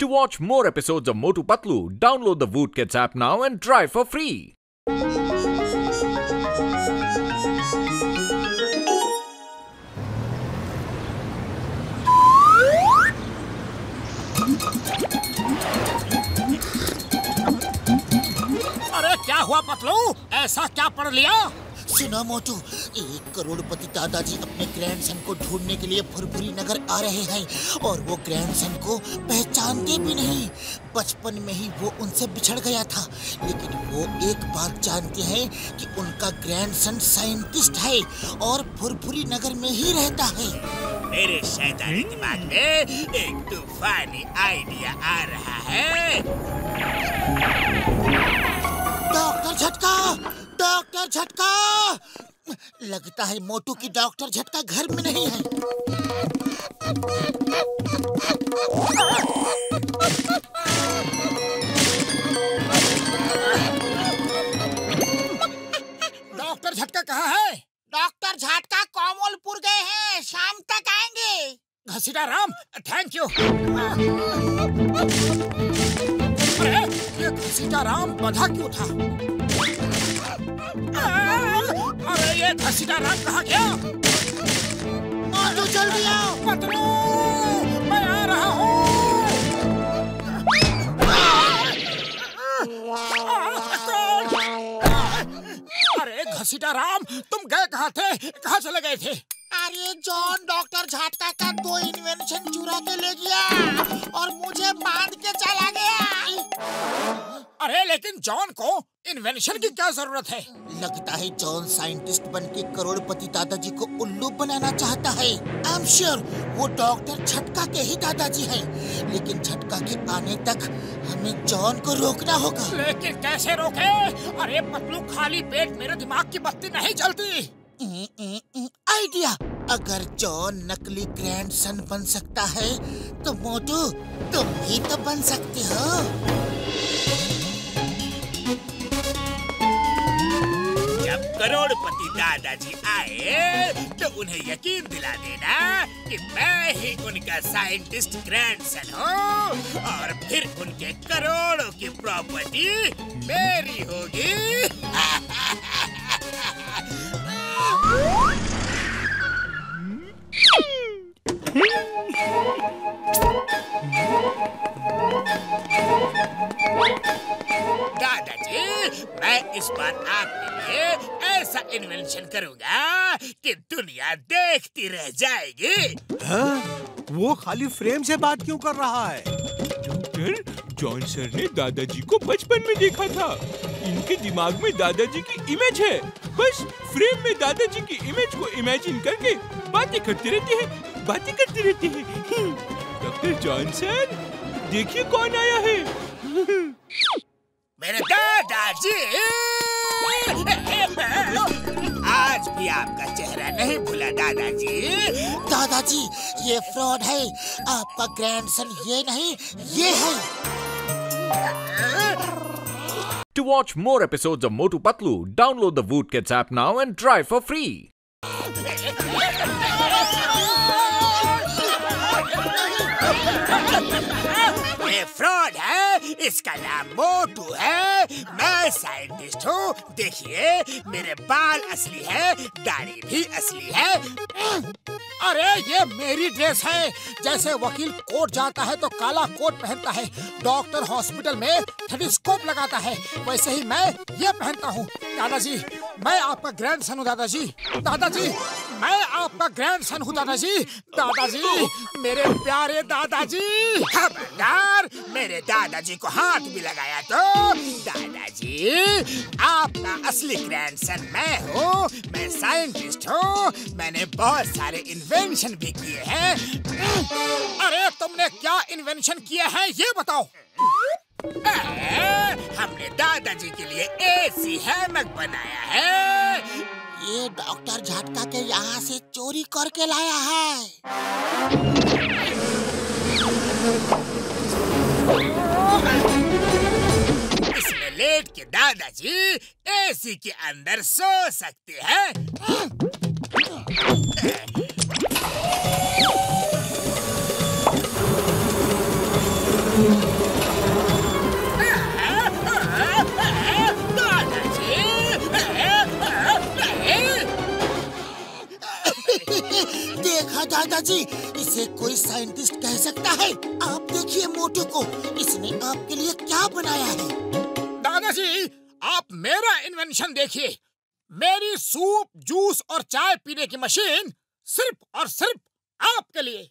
To watch more episodes of Motu Patlu, download the Voot Kids app now and try for free. अरे क्या हुआ पतलू? ऐसा क्या पढ़ लिया? सुनो मोटू, 1 करोड़पति दादाजी अपने ग्रैंडसन को ढूंढने के लिए फुरफुरी नगर आ रहे हैं और वो ग्रैंडसन को पहचानते भी नहीं। बचपन में ही वो उनसे बिछड़ गया था, लेकिन वो एक बात जानते हैं कि उनका ग्रैंडसन साइंटिस्ट है और फुरफुरी नगर में ही रहता है। मेरे शैतानी दिमाग में एक तूफानी आइडिया आ रहा है। डॉक्टर झटका! डॉक्टर झटका! लगता है मोटू की डॉक्टर झटका घर में नहीं है। डॉक्टर झटका कहाँ है? डॉक्टर झटका कोमलपुर गए हैं, शाम तक आएंगे। घसीटा राम, थैंक यू। अरे ये घसीटा राम बंधा क्यों था? अरे ये घसीटा राम कहाँ गया? मोटू जल्दी आओ। पतलू, मैं आ रहा हूँ। अरे घसीटा राम, तुम गए कहाँ थे? कहाँ चले गए थे? अरे जॉन डॉक्टर झटका का 2 इन्वेंशन चुरा के ले गया और मुझे बांध के चला गया। अरे लेकिन जॉन को इन्वेंशन की क्या जरूरत है? लगता है जॉन साइंटिस्ट बनके करोड़पति दादाजी को उल्लू बनाना चाहता है। आई एम श्योर वो डॉक्टर झटका के ही दादाजी हैं, लेकिन झटका के आने तक हमें जॉन को रोकना होगा। लेकिन कैसे रोके? अरे पतलू, खाली पेट मेरे दिमाग की बत्ती नहीं जलती। आइडिया! अगर जॉन नकली ग्रैंडसन बन सकता है तो मोटू तुम भी तो बन सकते हो। जब करोड़पति दादाजी आए तो उन्हें यकीन दिला देना कि मैं ही उनका साइंटिस्ट ग्रैंडसन हूँ और फिर उनके करोड़ों की प्रॉपर्टी मेरी होगी। दादाजी, मैं इस बार आपके लिए ऐसा इन्वेंशन करूँगा कि दुनिया देखती रह जाएगी। हाँ? वो खाली फ्रेम से बात क्यों कर रहा है? डॉक्टर, जॉन सर ने दादाजी को बचपन में देखा था। इनके दिमाग में दादाजी की इमेज है। बस फ्रेम में दादाजी की इमेज को इमेजिन करके बातें करते रहते हैं, बातें करते रहते हैं। डॉक्टर जॉन सर, देखिए कौन आया है। मेरे दादाजी, आज भी आपका चेहरा नहीं भूला दादाजी। दादाजी, ये फ्रॉड है। आपका ग्रैंडसन ये नहीं, ये है। To watch more episodes of Motu Patlu, download the Voot Kids app now and try for free. ये फ्रॉड है, इसका नाम मोटू है। मैं साइंटिस्ट हूँ। देखिए, मेरे बाल असली है, दाढ़ी भी असली है। अरे ये मेरी ड्रेस है। जैसे वकील कोर्ट जाता है तो काला कोट पहनता है, डॉक्टर हॉस्पिटल में टेलीस्कोप लगाता है, वैसे ही मैं ये पहनता हूँ। दादाजी, मैं आपका ग्रैंडसन हूँ। दादाजी, दादाजी, मैं आपका ग्रैंडसन हूँ। दादाजी, दादाजी, मेरे प्यारे दादाजी। खबरदार, मेरे दादाजी को हाथ भी लगाया तो। दादाजी, आपका असली ग्रैंडसन मैं हूँ। मैं साइंटिस्ट हूँ। मैंने बहुत सारे इन्वेंशन भी किए हैं। अरे तुमने क्या इन्वेंशन किया है ये बताओ। हमने दादाजी के लिए एसी हैमक बनाया है। ये डॉक्टर झटका के यहाँ से चोरी करके लाया है। इसमें लेट के दादाजी एसी के अंदर सो सकते हैं। देखा दादाजी, इसे कोई साइंटिस्ट कह सकता है? आप देखिए मोटू को, इसने आपके लिए क्या बनाया है। दादाजी, आप मेरा इन्वेंशन देखिए। मेरी सूप, जूस और चाय पीने की मशीन सिर्फ और सिर्फ आपके लिए।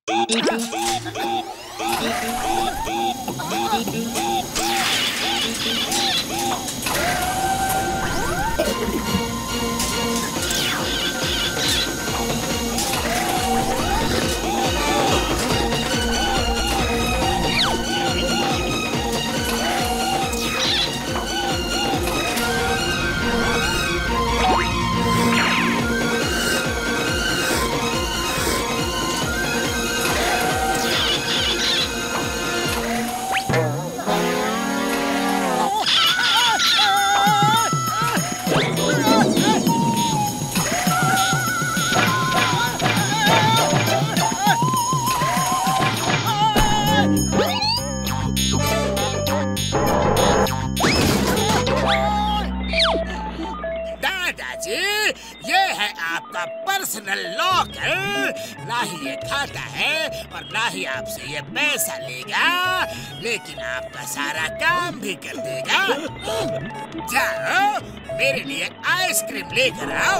ये है आपका पर्सनल लॉकर। ना ही ये खाता है और ना ही आपसे ये पैसा लेगा, लेकिन आपका सारा काम भी कर देगा। जाओ, मेरे लिए आइसक्रीम लेकर आओ।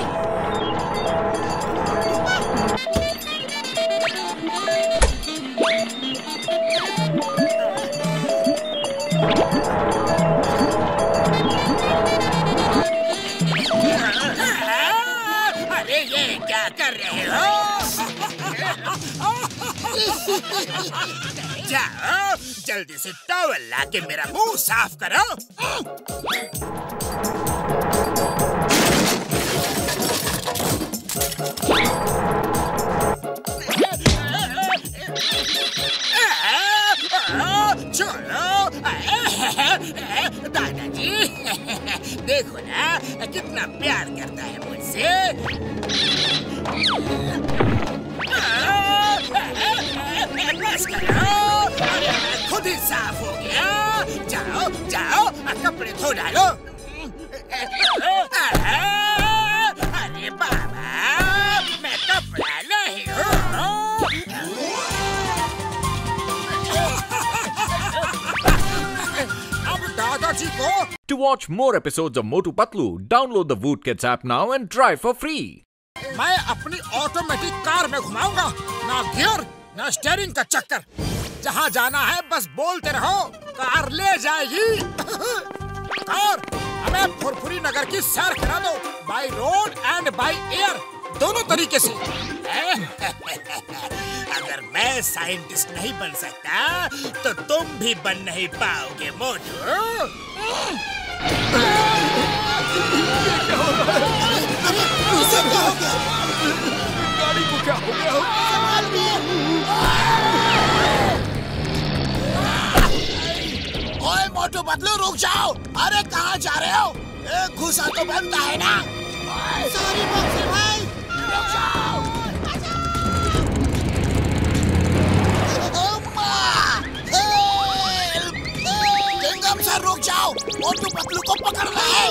क्या कर रहे हो? जाओ, जल्दी से टॉवल लाके मेरा मुंह साफ करो। चलो दादाजी, देखो ना कितना प्यार करता है मुझसे। बस करो, मैं खुद ही साफ हो गया। जाओ जाओ, कपड़े धो डालो। अरे बाबा, मैं कपड़ा नहीं हूँ। अब दादाजी को। To watch more episodes of Motu Patlu, download the Voot Kids app now and try for free. मैं अपनी ऑटोमेटिक कार में घुमाऊंगा, ना गियर ना स्टीयरिंग का चक्कर। जहाँ जाना है बस बोलते रहो, कार ले जाएगी। कार, हमें फुरफुरी नगर की सैर करा दो, by road and by air, दोनों तरीके से। अगर मैं साइंटिस्ट नहीं बन सकता, तो तुम भी बन नहीं पाओगे मोटू। गाड़ी को क्या हो गया? ओए मोटू पतलू, रुक जाओ। अरे कहाँ जा रहे हो? घुसा तो बनता है ना। सॉरी बॉक्सर भाई, रुक जाओ। किंगडम सर, रुक जाओ, मोटू पतलू को पकड़ना है।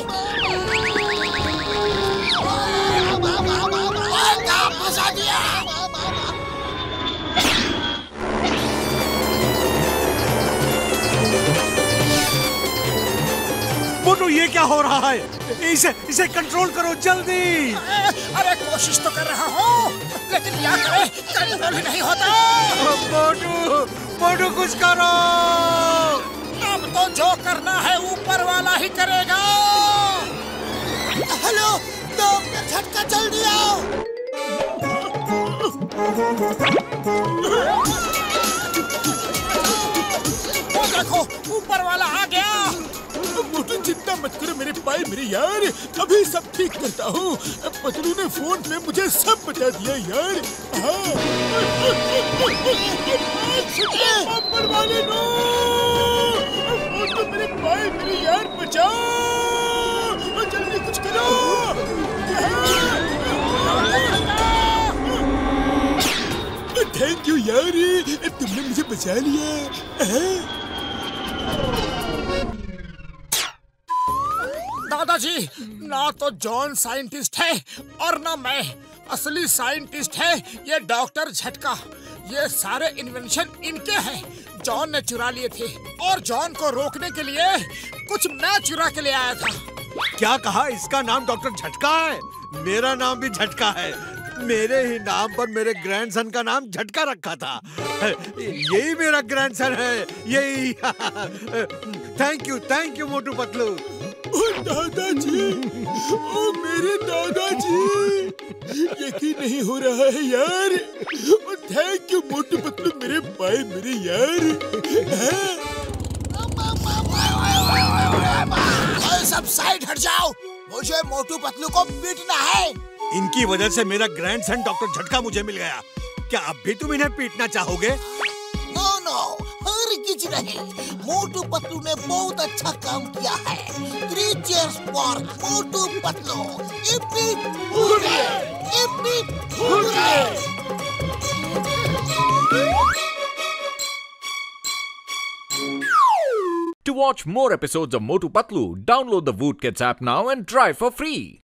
काम फंसा दिया। मोटू, ये क्या हो रहा है? इसे कंट्रोल करो जल्दी। अरे कोशिश तो कर रहा हूँ, लेकिन क्या करें, कंट्रोल ही नहीं होता। मोटू कुछ करो। अब तो जो करना है ऊपर वाला ही करेगा। हेलो, तो झटका जल्दी आओ। वो देखो, ऊपर वाला आ गया। मोटू, चिंता मत करो मेरे भाई, मेरे यार, अभी सब ठीक करता हूँ। पतलू ने फोन पे मुझे सब बता दिया यार। ऊपर वाले नो, मोटू मेरे भाई, मेरे यार, बचाओ, जल्दी कुछ करो। थैंक यू यार, तुमने मुझे बचा लिया। दादाजी, ना तो जॉन साइंटिस्ट है और ना मैं। असली साइंटिस्ट है ये डॉक्टर झटका। ये सारे इन्वेंशन इनके हैं। जॉन ने चुरा लिए थे और जॉन को रोकने के लिए कुछ मैं चुरा के ले आया था। क्या कहा? इसका नाम डॉक्टर झटका है? मेरा नाम भी झटका है। मेरे ही नाम पर मेरे ग्रैंडसन का नाम झटका रखा था। यही मेरा ग्रैंडसन है, यही। Thank you Motu Patlu. ओ दादाजी, ओ मेरे दादाजी, यकीन नहीं हो रहा है यार। थैंक यू मोटू पतलू, मेरे भाई, मेरे यार। सब साइड हट जाओ, मुझे मोटू पतलू को पीटना है। इनकी वजह से मेरा ग्रैंडसन डॉक्टर झटका मुझे मिल गया। क्या अब भी तुम इन्हें पीटना चाहोगे? नो, हरगिज नहीं। मोटू पतलू ने बहुत अच्छा काम किया है। 3 cheers for Motu Patlu. Yippee hurray, yippee hurray. To watch more episodes of Motu Patlu, download the Voot Kids app now and try for free.